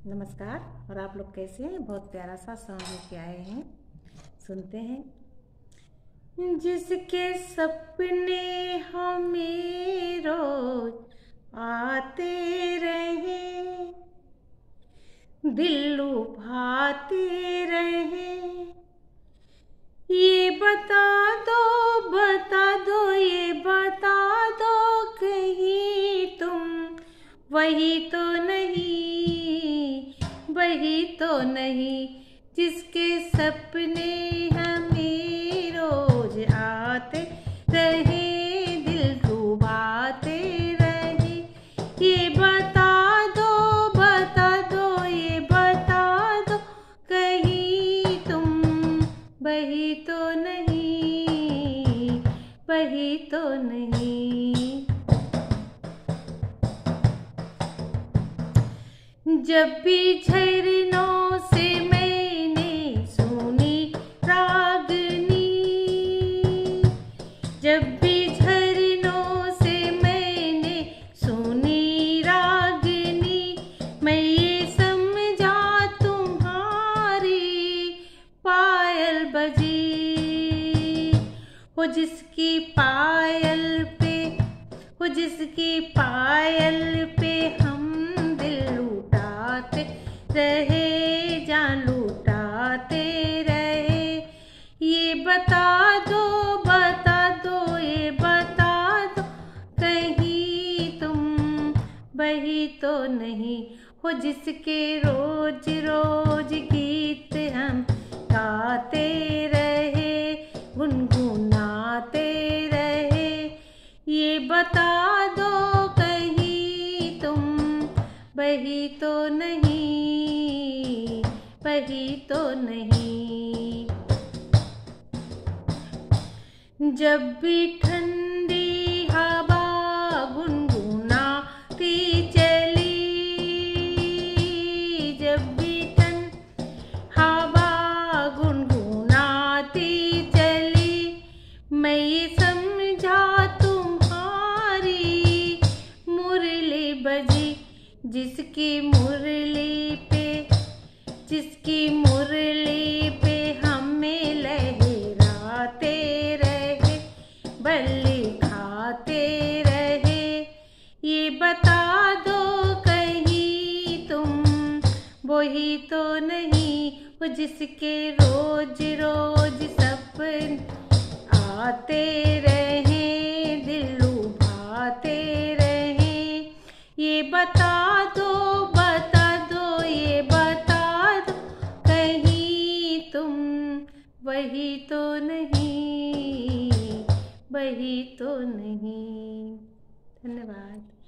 नमस्कार। और आप लोग कैसे हैं? बहुत प्यारा सा सॉन्ग लेके आए हैं, सुनते हैं। जिसके सपने हमें रोज आते रहे, दिल लुभाते रहे, ये बता दो, ये बता दो, कहीं तुम वही तो नहीं, जिसके सपने हमें रोज आते रहे, दिल डूबाते रहे, ये बता दो, ये बता दो, कहीं तुम वही तो नहीं। जब भी झरनों से मैंने सुनी रागनी, जब भी झरनों से मैंने सुनी रागनी, मैं ये समझा तुम्हारी पायल बजी, हो जिसकी पायल पे हम रहे, जान लूटाते रहे, ये बता दो, ये बता दो, कहीं तुम वही तो नहीं, हो जिसके रोज रोज गीत हम गाते रहे, गुनगुनाते रहे, ये बता दो, कहीं तुम वही तो नहीं। जब भी ठंडी हवा गुनगुनाती चली, जब भी ठंडी हवा गुनगुनाती चली, मैं ये समझा तुम्हारी मुरली बजी, जिसकी मुरली पे हमें लहराते रहे, बल्ली खाते रहे, ये बता दो, कहीं तुम वही तो नहीं, वो जिसके रोज रोज सपने आते रहे, दिल लुभाते रहे, ये बता दो, ये बता दो, कहीं तुम वही तो नहीं। धन्यवाद।